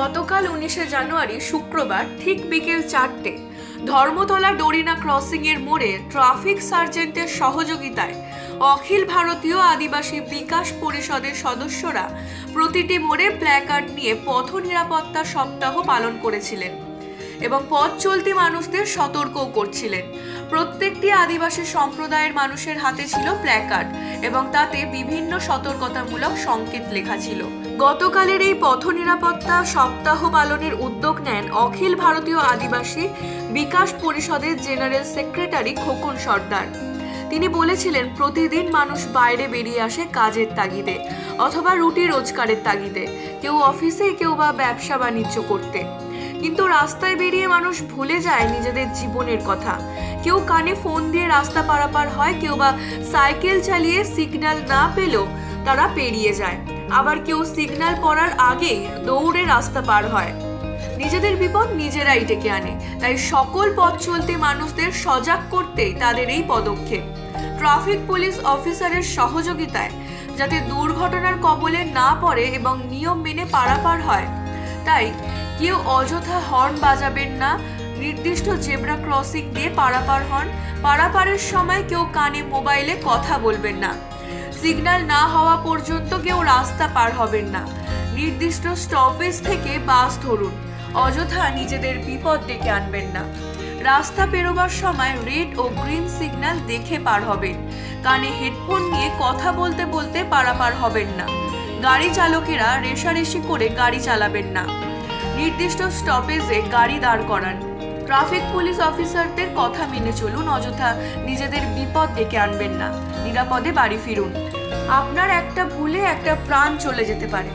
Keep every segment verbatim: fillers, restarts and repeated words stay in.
গতকাল উনিশে জানুয়ারি শুক্রবার ঠিক বিকেল চারটে ধর্মতলা ডোরিনা ক্রসিং এর মোড়ে ট্রাফিক সার্জেন্টের সহযোগিতায় অখিল ভারতীয় আদিবাসী বিকাশ পরিষদের সদস্যরা প্রতিটি মোড়ে প্ল্যাকার্ড নিয়ে পথ নিরাপত্তা সপ্তাহ পালন করেছিলেন এবং পথ চলতি মানুষদের সতর্কও করছিলেন। প্রত্যেকটি আদিবাসী সম্প্রদায়ের মানুষের হাতে ছিল প্ল্যাকার্ড এবং তাতে বিভিন্ন সতর্কতামূলক সংকেত লেখা ছিল। গতকালের এই পথ নিরাপত্তা সপ্তাহ পালনের উদ্যোগ নেন অখিল ভারতীয় আদিবাসী বিকাশ পরিষদের জেনারেল সেক্রেটারি খোকন সর্দার। তিনি বলেছিলেন, প্রতিদিন মানুষ বাইরে বেরিয়ে আসে কাজের তাগিদে অথবা রুটি রোজগারের তাগিদে, কেউ অফিসে কেউ বা ব্যবসা বাণিজ্য করতে, কিন্তু রাস্তায় বেরিয়ে মানুষ ভুলে যায় নিজেদের জীবনের কথা। কেউ কানে ফোন দিয়ে রাস্তা পারাপার হয়, কেউ বা সাইকেল চালিয়ে সিগন্যাল না পেলেও তারা পেরিয়ে যায়, আবার কেউ সিগন্যাল পড়ার আগেই দৌড়ে রাস্তা পার হয়। নিজেদের বিপদ নিজেরাই ডেকে আনে। তাই সকল পথ চলতি মানুষদের সজাগ করতেই তাদের এই পদক্ষেপ। ট্রাফিক পুলিশ অফিসারের সহযোগিতায় যাতে দুর্ঘটনার কবলে না পড়ে এবং নিয়ম মেনে পারাপার হয়, তাই কেউ অযথা হর্ন বাজাবেন না, নির্দিষ্ট জেব্রা ক্রসিং দিয়ে পারাপার হন, পারাপারের সময় কেউ কানে মোবাইলে কথা বলবেন না, সিগন্যাল না হওয়া পর্যন্ত কেউ রাস্তা পার হবেন না, নির্দিষ্ট স্টপেজ থেকে বাস ধরুন, অযথা নিজেদের বিপদ ডেকে আনবেন না, রাস্তা পেরোবার সময় রেড ও গ্রিন সিগন্যাল দেখে পার হবেন, কানে হেডফোন নিয়ে কথা বলতে বলতে পারাপার হবেন না, গাড়ি চালকেরা রেষারেষি করে গাড়ি চালাবেন না, নির্দিষ্ট স্টপেজে গাড়ি দাঁড় করান। ট্রাফিক পুলিশ অফিসারদের কথা মেনে চলুন, অযথা নিজেদের বিপদ ডেকে আনবেন না, নিরাপদে বাড়ি ফিরুন। আপনার একটা ভুলে একটা প্রাণ চলে যেতে পারে।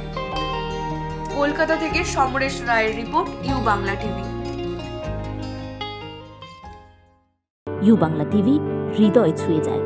কলকাতা থেকে সমরেশ রায়ের report, U Bangla TV. U Bangla TV, হৃদয় ছুঁয়ে যায়।